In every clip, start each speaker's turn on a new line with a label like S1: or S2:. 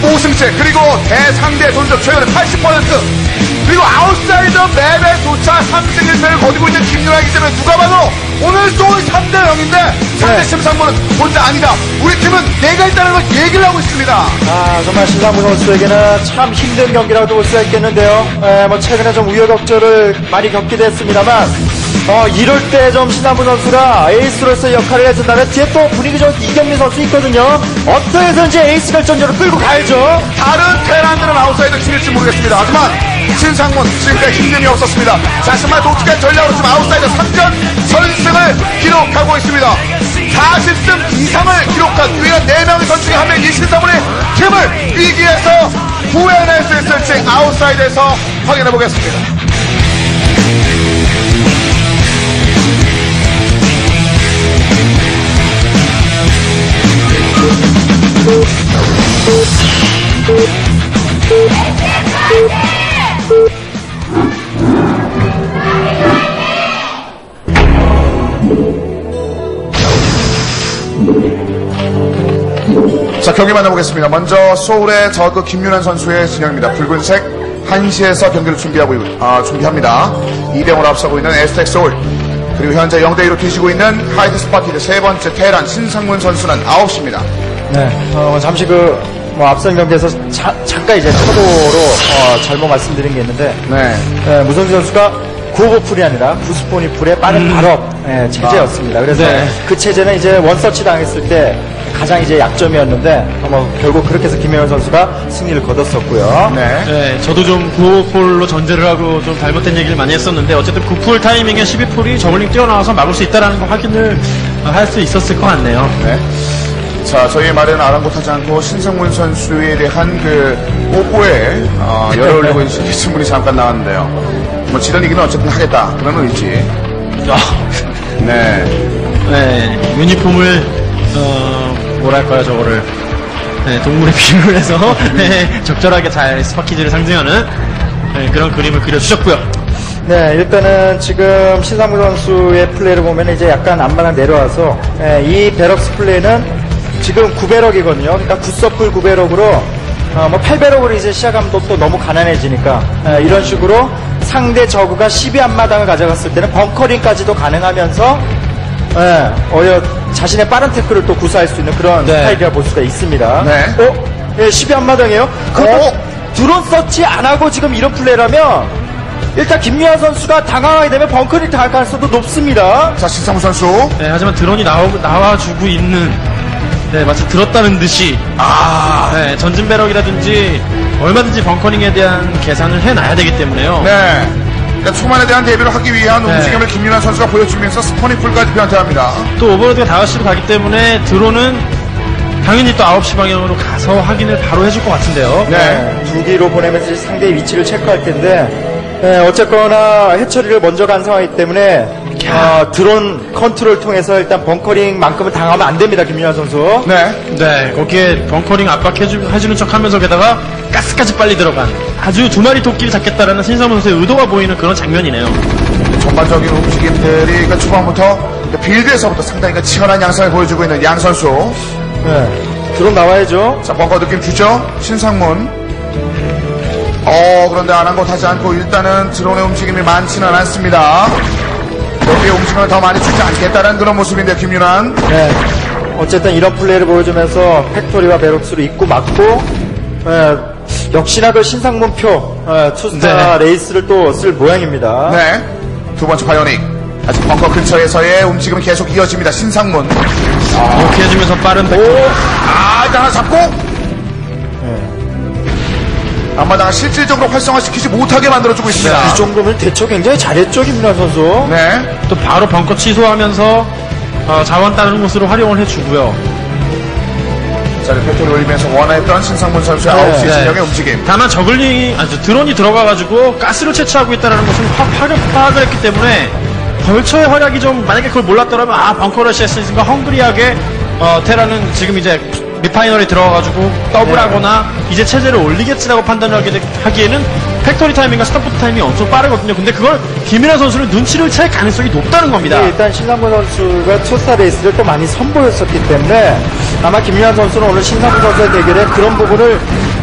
S1: 25승째, 그리고 대상대 전적 최근에 80%, 그리고 아웃사이더 맵에조차 3승 1패를 거두고 있는 김윤아이기 때문에 누가 봐도 오늘 또 3대 0인데 상대 심상무는 혼자 아니다. 우리 팀은 내가 있다는 걸 얘기를 하고 있습니다.
S2: 아, 정말 신상무 선수에게는 참 힘든 경기라고 볼 수가 있겠는데요. 뭐 최근에 좀 우여곡절을 많이 겪기도 했습니다만 이럴 때 좀 신상무 선수가 에이스로서의 역할을 해준다면 뒤에 또 분위기 좋은 이경민 선수 있거든요. 어떻게 해서든지 에이스 결정전을 끌고 가야죠.
S1: 다른 테란들은 아웃사이더 힘일지 모르겠습니다. 하지만 신상문 지금까지 힘듦이 없었습니다. 자신만 독특한 전략으로 지금 아웃사이더 3전 선승을 기록하고 있습니다. 40승 이상을 기록한 유일한 4명의 선수 중에 한 명이 신상문의 팀을 위기에서 구해낼 수 있을지 아웃사이더에서 확인해 보겠습니다. 자, 경기 만나보겠습니다. 먼저 소울의 저그 김윤환 선수의 진영입니다. 붉은색 1시에서 경기를 준비합니다. 2대0으로 앞서고 있는 에스텍 소울, 그리고 현재 0대2로 뒤지고 있는 하이드 스파키드 세 번째 테란 신상문 선수는 9시입니다.
S2: 네, 잠시 앞선 경기에서 잠깐 이제 초보로 잘못 말씀드린 게 있는데, 무성주 선수가 구호보풀이 아니라 구스포니풀의 빠른 발업 체제였습니다. 그래서 그 체제는 이제 원서치 당했을 때 가장 이제 약점이었는데, 결국 그렇게 해서 김혜원 선수가 승리를 거뒀었고요.
S3: 네, 저도 좀 9홀로 전제를 하고 좀 잘못된 얘기를 많이 했었는데, 어쨌든 9폴 타이밍에 12폴이 저글링 뛰어나와서 막을 수 있다는 걸 확인을 할 수 있었을 것 같네요.
S1: 자, 저희의 말에는 아랑곳하지 않고 신상문 선수에 대한 뽀뽀에 열을 올리고 계신 분이 잠깐 나왔는데요. 뭐 지던 이기는 어쨌든 하겠다, 그런 의지.
S3: 유니폼을 뭐랄까요, 저거를 동물의 비유를 해서 적절하게 잘 스파키즈를 상징하는 그런 그림을 그려주셨고요.
S2: 네, 일단은 지금 신상무 선수의 플레이를 보면 이제 약간 앞마당 내려와서 이 베럭스 플레이는 지금 9배럭이거든요. 그러니까 9서플 9배럭으로 8배럭으로 이제 시작하면 또 너무 가난해지니까 이런 식으로 상대 저그가 12앞마당을 가져갔을 때는 벙커링까지도 가능하면서 자신의 빠른 태클을 또 구사할 수 있는 그런 스타일이라 볼 수가 있습니다. 12앞마당이에요? 드론 서치 안 하고 지금 이런 플레이라면 일단 김미아 선수가 당황하게 되면 벙커링 당할 가능성도 높습니다.
S1: 자, 신상무 선수.
S3: 하지만 드론이 나와주고 있는, 마치 들었다는 듯이, 전진 배럭이라든지, 얼마든지 벙커링에 대한 계산을 해놔야 되기 때문에요.
S1: 그러니까 초반에 대한 대비를 하기 위한 움직임을 김윤환 선수가 보여주면서 스포니풀까지 변태합니다.
S3: 또 오버로드가 5시로 가기 때문에 드론은 당연히 또 9시 방향으로 가서 확인을 바로 해줄 것 같은데요.
S2: 두 기로 보내면서 상대의 위치를 체크할 텐데, 어쨌거나 해처리를 먼저 간 상황이기 때문에 드론 컨트롤 통해서 일단 벙커링만큼은 당하면 안 됩니다, 김윤환 선수.
S3: 거기에 벙커링 압박해주는 척 하면서 게다가 가스까지 빨리 들어간 아주 두 마리 도끼를 잡겠다라는 신상문 선수의 의도가 보이는 그런 장면이네요.
S1: 전반적인 움직임들이 그러니까 초반부터 빌드에서부터 상당히 치열한 양상을 보여주고 있는 양 선수.
S2: 드론 나와야죠.
S1: 자, 벙커 느낌 주죠? 신상문. 그런데 아랑곳하지 않고 일단은 드론의 움직임이 많지는 않습니다. 여기에 움직임을 더 많이 주지 않겠다는 그런 모습인데, 김윤환.
S2: 어쨌든 이런 플레이를 보여주면서 팩토리와 베럭스로 입고 막고, 역시나 그 신상문표 투스타 레이스를 또 쓸 모양입니다.
S1: 두 번째 바이오닉. 아직 벙커 근처에서의 움직임은 계속 이어집니다. 신상문.
S3: 이렇게 해주면서 빠른 팩토리.
S1: 일단 하나 잡고. 앞마당을 실질적으로 활성화시키지 못하게 만들어주고 있습니다.
S2: 이 정도면 대처 굉장히 잘했죠, 김민환 선수.
S3: 또 바로 벙커 취소하면서 자원 다른 곳으로 활용을 해주고요.
S1: 자, 팩토리 올리면서 원했던 신상문 선수의 9시 진영의 움직임.
S3: 다만 드론이 들어가가지고 가스를 채취하고 있다는 것을 파악을 했기 때문에 벌처의 활약이 좀, 만약에 그걸 몰랐더라면 벙커러시 했으니까 헝그리하게 테라는 지금 이제 리파이너리 들어가가지고 더블하거나 이제 체제를 올리겠지라고 판단을 하기에는 팩토리 타이밍과 스타포트 타이밍이 엄청 빠르거든요. 근데 그걸 김민환 선수는 눈치를 챌 가능성이 높다는 겁니다.
S2: 일단 신상문 선수가 투스타 레이스를 또 많이 선보였었기 때문에 아마 김민환 선수는 오늘 신상문 선수의 대결에 그런 부분을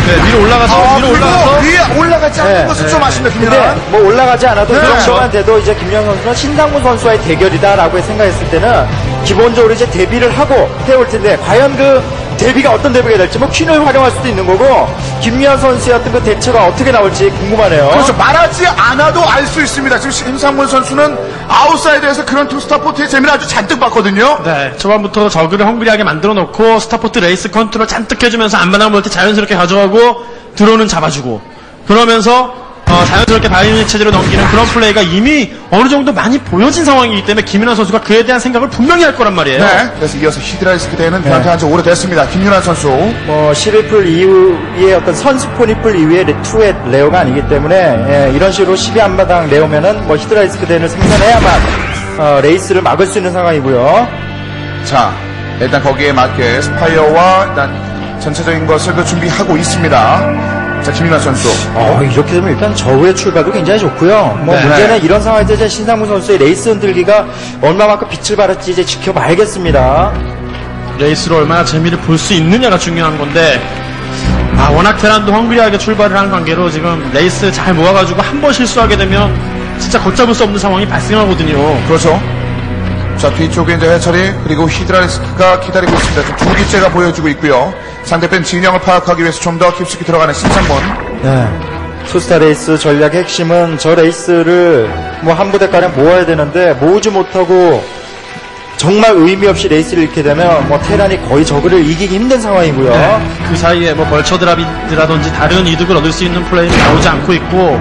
S3: 네, 위로 올라가서
S1: 위에 올라가지 않는 것은 좀 아쉽네,
S2: 근데
S1: 김연아.
S2: 뭐 올라가지 않아도 이
S1: 네.
S2: 정도만 돼도 이제 김연 선수는 신상문 선수와의 대결이다라고 생각했을 때는 기본적으로 이제 데뷔를 하고 해올 텐데 과연 그 데뷔가 어떤 데뷔가 될지 뭐 퀸을 활용할 수도 있는 거고 김연 선수의 어떤 그 대처가 어떻게 나올지 궁금하네요.
S1: 그렇죠. 말하지 않아도 알 수 있습니다. 지금 신상문 선수는 아웃사이드에서 그런 투스타포트의 재미를 아주 잔뜩 봤거든요.
S3: 네, 초반부터 저그를 헝그리하게 만들어 놓고 스타포트 레이스 컨트롤 잔뜩 해주면서 안마당 멀티 자연스럽게 가져가고 드론은 잡아주고 그러면서 자연스럽게 바이오닉 체제로 넘기는 그런 플레이가 이미 어느 정도 많이 보여진 상황이기 때문에 김윤환 선수가 그에 대한 생각을 분명히 할 거란 말이에요.
S1: 네. 그래서 이어서 히드라이스크 대회는 변태한 지 오래됐습니다. 김윤환 선수.
S2: 뭐 11풀 이후에 어떤 선수포니풀 이후에 투의 레어가 아니기 때문에 이런 식으로 12안마당 레어면은 뭐 히드라이스크 대를 생산해야만 레이스를 막을 수 있는 상황이고요.
S1: 자, 일단 거기에 맞게 스파이어와 일단 전체적인 것을 준비하고 있습니다. 자, 김윤환 선수.
S2: 이렇게 되면 일단 저우의 출발도 굉장히 좋고요. 뭐
S3: 네.
S2: 문제는 이런 상황에서 이제 신상무 선수의 레이스 흔들기가 얼마만큼 빛을 발할지 이제 지켜봐야겠습니다.
S3: 레이스로 얼마나 재미를 볼 수 있느냐가 중요한 건데 워낙 테란도 헝그리하게 출발을 한 관계로 지금 레이스 잘 모아가지고 한 번 실수하게 되면 진짜 걷잡을 수 없는 상황이 발생하거든요.
S1: 그렇죠. 자, 뒤쪽에 이제 해철이 그리고 히드라리스크가 기다리고 있습니다. 지금 두 기째가 보여주고 있고요. 상대편 진영을 파악하기 위해서 좀 더 깊숙이 들어가는 신상문.
S2: 네. 투스타 레이스 전략의 핵심은 저 레이스를 뭐 한 부대가량 모아야 되는데 모으지 못하고 정말 의미 없이 레이스를 잃게 되면 뭐 테란이 거의 저그를 이기기 힘든 상황이고요.
S3: 네, 그 사이에 뭐 벌처 드랍이라든지 다른 이득을 얻을 수 있는 플레이는 나오지 않고 있고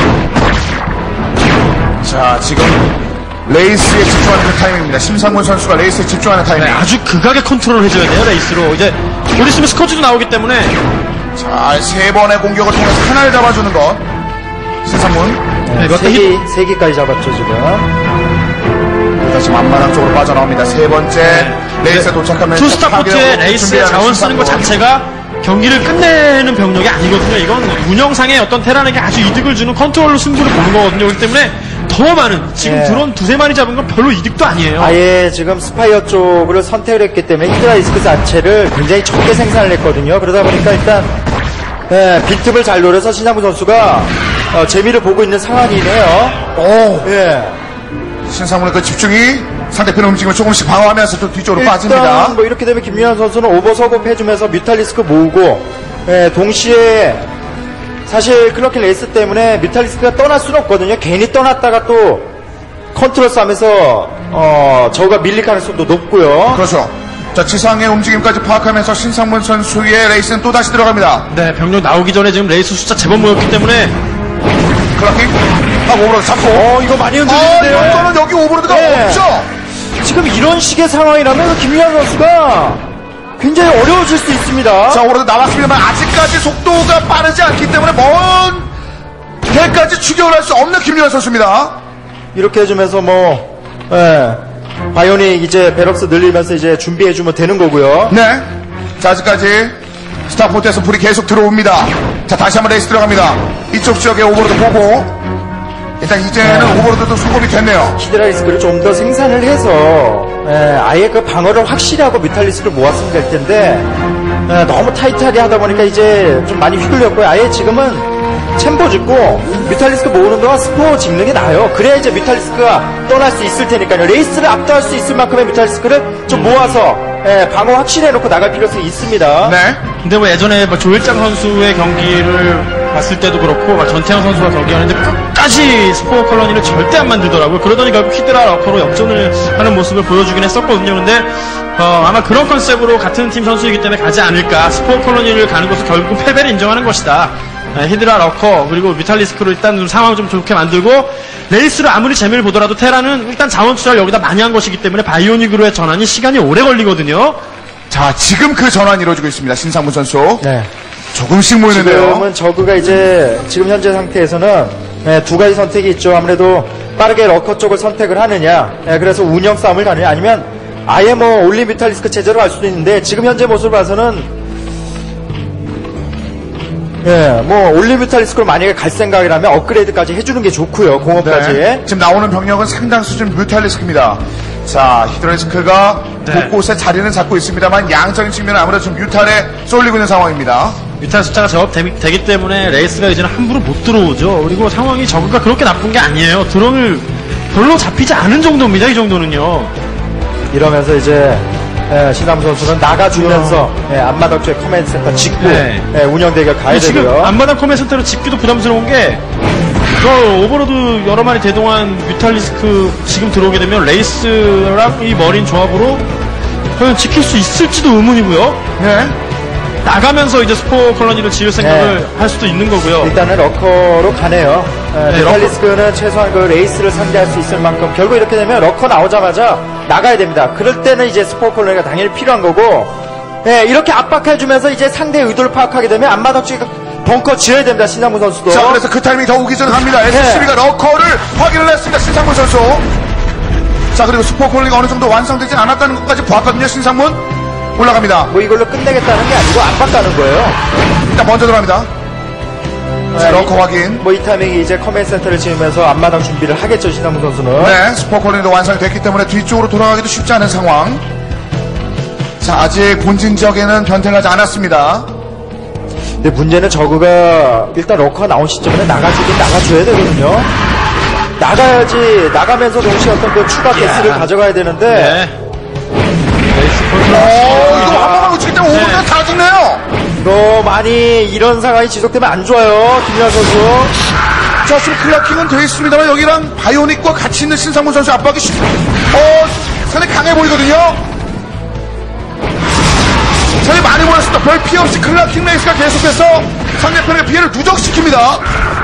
S1: 자, 지금 레이스에 집중하는 그 타이밍입니다. 심상문 선수가 레이스에 집중하는 타이밍.
S3: 네, 아주 극악의 컨트롤을 해줘야 돼요. 레이스로 이제 곧 있으면 스커지도 나오기 때문에
S1: 자, 세 번의 공격을 통해서 하나를 잡아주는 것. 신상문.
S3: 네, 몇 대
S2: 세 개까지 잡았죠 지금.
S1: 다시 앞마당 쪽으로 빠져나옵니다. 세 번째 레이스에 도착하면
S3: 투스타포트의 레이스에 자원 쓰는 것 자체가 경기를 끝내는 병력이 아니거든요. 이건 운영상의 어떤 테란에게 아주 이득을 주는 컨트롤로 승부를 보는 거거든요. 그렇기 때문에 더 많은 지금 드론 두세 마리 잡은 건 별로 이득도 아니에요.
S2: 아예 지금 스파이어 쪽을 선택을 했기 때문에 히드라이스크 자체를 굉장히 적게 생산을 했거든요. 그러다 보니까 일단 빈틈을 잘 노려서 신상무 선수가 재미를 보고 있는 상황이네요.
S1: 신상문의 그 집중이 상대편 움직임을 조금씩 방어하면서 또 뒤쪽으로
S2: 일단
S1: 빠집니다.
S2: 뭐 이렇게 되면 김윤환 선수는 오버서급 해주면서 뮤탈리스크 모으고 동시에 사실 클럭킹 레이스 때문에 뮤탈리스크가 떠날 수는 없거든요. 괜히 떠났다가 또 컨트롤 싸움에서 저우가 밀릴 가능성도 높고요.
S1: 그렇죠. 자, 지상의 움직임까지 파악하면서 신상문 선수의 레이스는 또 다시 들어갑니다.
S3: 네, 병력 나오기 전에 지금 레이스 숫자 제법 모였기 때문에
S1: 클럭킹 오버로드 잡고.
S2: 이거 많이 흔들리는데요.
S1: 이거는 여기 오버로드가
S2: 네.
S1: 없죠.
S2: 지금 이런 식의 상황이라면 김윤환 선수가 굉장히 어려워질 수 있습니다.
S1: 자, 오버로드 나왔습니다만 아직까지 속도가 빠르지 않기 때문에 먼 데까지 추격을 할 수 없는 김윤환 선수입니다.
S2: 이렇게 해주면서 바이오닉 이제 베럭스 늘리면서 이제 준비해주면 되는 거고요.
S1: 네. 자, 아직까지 스타포트에서 불이 계속 들어옵니다. 자, 다시 한번 레이스 들어갑니다. 이쪽 지역에 오버로드 보고 일단 이제는 오버로드도 수급이 됐네요.
S2: 히드라리스크를 좀 더 생산을 해서 아예 그 방어를 확실히 하고 뮤탈리스크를 모았으면 될 텐데 너무 타이트하게 하다 보니까 이제 좀 많이 휘둘렸고요. 아예 지금은 챔버 짓고 뮤탈리스크 모으는 동안 스포 짓는 게 나아요. 그래야 이제 뮤탈리스크가 떠날 수 있을 테니까요. 레이스를 압도할 수 있을 만큼의 뮤탈리스크를 좀 모아서 방어 확실히 해놓고 나갈 필요성이 있습니다.
S1: 네.
S3: 근데 뭐 예전에 뭐 조일장 선수의 경기를 봤을 때도 그렇고 막 전태양 선수가 경기하는데 끝까지 스포 컬러니를 절대 안 만들더라고요. 그러더니 결국 히드라 러커로 역전을 하는 모습을 보여주긴 했었거든요. 근데 아마 그런 컨셉으로 같은 팀 선수이기 때문에 가지 않을까. 스포 컬러니를 가는 것은 결국 패배를 인정하는 것이다. 히드라 러커 그리고 뮤탈리스크로 일단 좀 상황을 좀 좋게 만들고 레이스로 아무리 재미를 보더라도 테라는 일단 자원 투자를 여기다 많이 한 것이기 때문에 바이오닉으로의 전환이 시간이 오래 걸리거든요.
S1: 자, 지금 그 전환이 이루어지고 있습니다. 신상문 선수.
S2: 네.
S1: 조금씩 모이는데요.
S2: 지금은 저그가 이제 지금 현재 상태에서는 두 가지 선택이 있죠. 아무래도 빠르게 러커 쪽을 선택을 하느냐, 그래서 운영 싸움을 가느냐, 아니면 아예 뭐 올리 뮤탈리스크 체제로 갈 수도 있는데 지금 현재 모습을 봐서는 뭐 올리 뮤탈리스크로 만약에 갈 생각이라면 업그레이드까지 해주는 게 좋고요. 공업까지.
S1: 네. 지금 나오는 병력은 상당 수준 뮤탈리스크입니다. 자, 히드라리스크가 곳곳에 자리는 잡고 있습니다만 양적인 측면은 아무래도 좀 뮤탈에 쏠리고 있는 상황입니다.
S3: 뮤탈 숫자가 제법되기 때문에 레이스가 이제는 함부로 못 들어오죠. 그리고 상황이 저그가 그렇게 나쁜 게 아니에요. 드론을 별로 잡히지 않은 정도입니다. 이 정도는요.
S2: 이러면서 이제 신남 선수는 나가주면서 앞마당 쪽에 커맨드 센터 짓고 운영 대결 가야
S3: 지금
S2: 되고요.
S3: 앞마당 커맨드 센터를 짓기도 부담스러운 게 오버로드 여러 마리 대동한 뮤탈리스크 지금 들어오게 되면 레이스랑 이 머린 조합으로 과연 지킬 수 있을지도 의문이고요.
S1: 네.
S3: 나가면서 이제 스포 콜로니를 지을 생각을 할 수도 있는 거고요.
S2: 일단은 러커로 가네요.
S3: 네,
S2: 뮤탈리스크는 최소한 그 레이스를 상대할 수 있을 만큼 결국 이렇게 되면 러커 나오자마자 나가야 됩니다. 그럴 때는 이제 스포 콜로니가 당연히 필요한 거고 이렇게 압박해주면서 이제 상대의 의도를 파악하게 되면 앞마당 쪽에 벙커 지어야 됩니다. 신상문 선수도.
S1: 자, 그래서 그 타이밍 더 오기 전에 갑니다. SCB가 러커를 확인을 했습니다. 신상문 선수. 자, 그리고 스포콜링이 어느 정도 완성되지 않았다는 것까지 보았거든요. 신상문 올라갑니다.
S2: 뭐 이걸로 끝내겠다는 게 아니고 압박 가는 거예요.
S1: 일단 먼저 들어갑니다. 자, 러커 확인.
S2: 뭐 이 타이밍에 이제 커맨드 센터를 지으면서 앞마당 준비를 하겠죠. 신상문 선수는.
S1: 네, 스포콜링도 완성이 됐기 때문에 뒤쪽으로 돌아가기도 쉽지 않은 상황. 자, 아직 본진 지역에는 변경하지 않았습니다.
S2: 근데 문제는 저그가 일단 러커가 나온 시점에 나가주긴 나가줘야 되거든요. 나가야지, 나가면서 동시에 어떤 그 추가 개수를 가져가야 되는데.
S1: 이거 한 번만 놓치기 때문에 5분간 다 죽네요.
S2: 이거 많이 이런 상황이 지속되면 안 좋아요. 김연아 선수.
S1: 자, 지금 클라킹은 되어 있습니다만 여기랑 바이오닉과 같이 있는 신상문 선수 압박이 상당히 강해 보이거든요. 저희 많이 보였습니다. 별 피해 없이 클라킹 레이스가 계속해서 상대편의 피해를 누적시킵니다.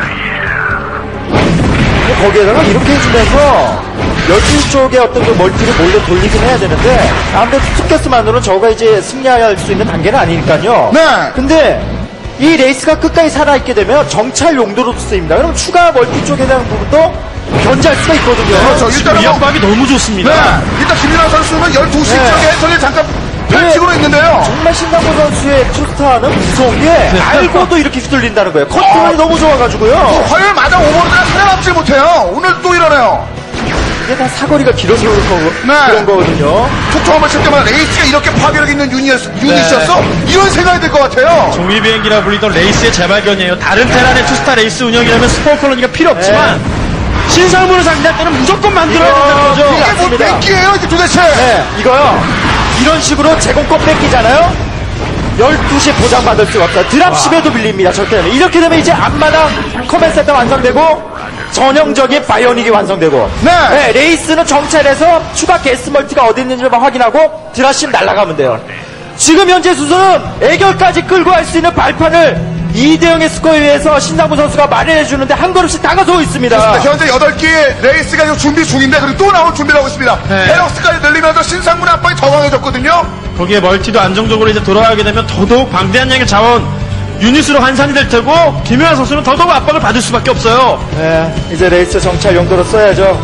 S2: 거기에다가 이렇게 해주면서 12쪽에 어떤 그 멀티를 몰래 돌리긴 해야 되는데 아무래도 투캐스만으로는 저가 이제 승리할 수 있는 단계는 아니니까요.
S1: 네.
S2: 근데 이 레이스가 끝까지 살아있게 되면 정찰 용도로 쓰입니다. 그럼 추가 멀티 쪽에 대한 부분도 견제할 수가 있거든요.
S1: 그렇죠.
S3: 일단은 이 압박이 너무 좋습니다.
S1: 네. 일단 김민환 선수는 12시 쪽에 해설을 잠깐 펼치고 있는데요.
S2: 정말 신상무 선수의 투스타는 무서운 게 알고도 이렇게 휘둘린다는 거예요. 컨트롤이 너무 좋아가지고요.
S1: 화요일 마당 오버로드가 살아남질 못해요. 오늘 또 이러네요.
S2: 이게 다 사거리가 길어서 그런 거거든요.
S1: 툭툭 한번 칠 때마다 레이스가 이렇게 파괴력 있는 유닛이었어? 이런 생각이 들 것 같아요.
S3: 종이 비행기라 불리던 레이스의 재발견이에요. 다른 테란의 투스타 레이스 운영이라면 스포 콜로니가 필요 없지만 신상문을 상대할 때는 무조건 만들어야 된다는 거죠.
S1: 이게 뭐 뺏기예요 이게 도대체.
S2: 네, 이거요. 이런 식으로 제공권 뺏기잖아요. 12시에 보장받을 수가 없어요. 드랍십에도 밀립니다. 절대. 이렇게 되면 이제 앞마당 커맨드 센터 완성되고 전형적인 바이오닉이 완성되고
S1: 네.
S2: 레이스는 정찰해서 추가 게스 멀티가 어디 있는지만 확인하고 드랍십 날아가면 돼요. 지금 현재 수준은 애결까지 끌고 갈 수 있는 발판을 2대0의 스코어에 의해서 신상무 선수가 마련해주는데 한 걸음씩 다가서고 있습니다.
S1: 현재 8개의 레이스가 지금 준비 중인데 그리고 또 나올 준비를 하고 있습니다. 헤럭스까지 늘리면서 신상문의 압박이 더 강해졌거든요.
S3: 거기에 멀티도 안정적으로 이제 돌아가게 되면 더더욱 방대한 양의 자원 유닛으로 환산이 될 테고 김연아 선수는 더더욱 압박을 받을 수밖에 없어요.
S2: 네, 이제 레이스 정찰 용도로 써야죠.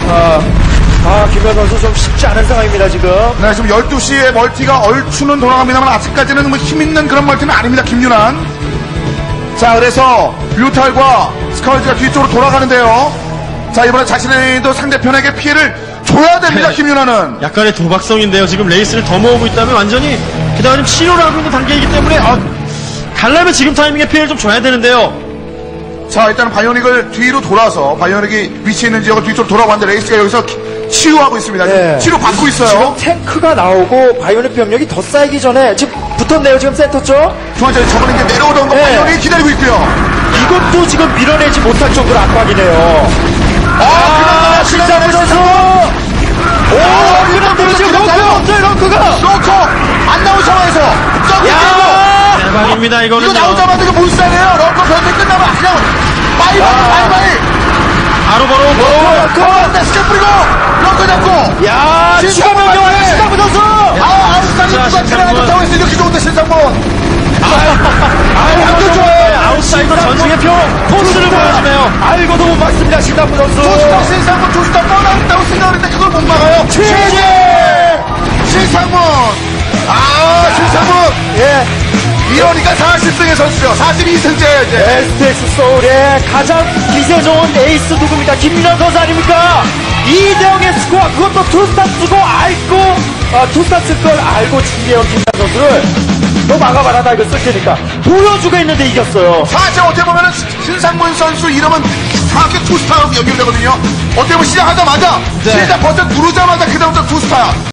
S2: 김연아 선수 좀 쉽지 않은 상황입니다 지금.
S1: 네, 지금 12시에 멀티가 얼추는 돌아갑니다만 아직까지는 뭐 힘있는 그런 멀티는 아닙니다. 김윤환. 자, 그래서 뮤탈과 스카우트가 뒤쪽으로 돌아가는데요. 자, 이번에 자신도 상대편에게 피해를 줘야 됩니다. 김윤환은.
S3: 약간의 도박성인데요. 지금 레이스를 더 모으고 있다면 완전히 게다가 지금 치료를 하고 있는 단계이기 때문에 가려면 지금 타이밍에 피해를 좀 줘야 되는데요.
S1: 자, 일단 바이오닉을 뒤로 돌아서 바이오닉이 위치해 있는 지역을 뒤쪽으로 돌아왔는데 레이스가 여기서 치유하고 있습니다.
S2: 네.
S1: 치료 받고 있어요.
S2: 지금 탱크가 나오고 바이오닉 병력이 더 쌓이기 전에 지금 붙었네요. 지금 센터 쪽.
S1: 중앙전에 저번에 이제 내려오던 거 바이오닉이 기다리고 있고요.
S2: 이것도 지금 밀어내지 못할 정도로 압박이네요. 신상무 선수. 이런 지금 럭크가
S1: 놓고 안 나온 상황에서
S3: 대박입니다. 이거는요.
S1: 이거 나오자마자 이거 몰살이에요. 럭커 변태 끝나면 그냥 마이바이
S3: 바로
S1: 럭커 스텝 뿌리고 럭커 잡고
S2: 야, 추가 명령 와요. 신상무 선수.
S1: 아웃사이드 누가 테라가 잡아있어. 이렇게 좋은데 신상문. 완전 좋아요.
S3: 아웃사이더 전승의 표 포스를 보여주네요.
S2: 알고도 못 막습니다. 신상무 선수.
S1: 신상문 조수다 떠나겠다고 생각하는데 그걸 못 막아요. 신상문. 신상문.
S2: 예.
S1: 이러니까 40승의 선수죠. 42승째 이제.
S2: STX 소울의 가장 기세 좋은 에이스 누굽니까? 김민환 선수 아닙니까? 2대0의 스코어, 그것도 투스타 쓰고 알고, 투스타 쓸 걸 알고 준비해온 김민환 선수를 너 막아봐라, 나 이거 쓸 테니까. 보여주고 있는데 이겼어요.
S1: 사실 어떻게 보면은 신상문 선수 이름은 정확히 투스타로 연결되거든요. 어떻게 보면 시작하자마자,
S3: 네.
S1: 시작 버튼 누르자마자 그다음부터 투스타.